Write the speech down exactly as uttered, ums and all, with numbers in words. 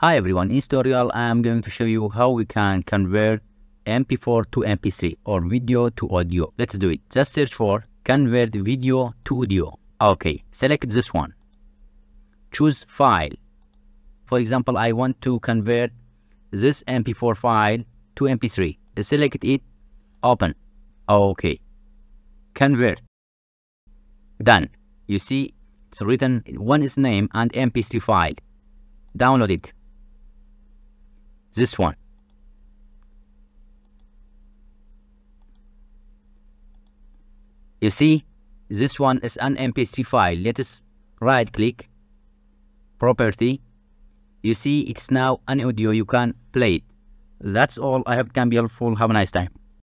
Hi everyone, in this tutorial I am going to show you how we can convert M P four to M P three or video to audio. Let's do it. Just search for convert video to audio. Okay, select this one. Choose file. For example, I want to convert this M P four file to M P three. Select it, open. Okay, convert. Done. You see it's written one is name and M P three file. Download it. This one. You see, this one is an M P three file. Let us right click, property. You see, it's now an audio. You can play it. That's all. I hope it can be helpful. Have a nice time.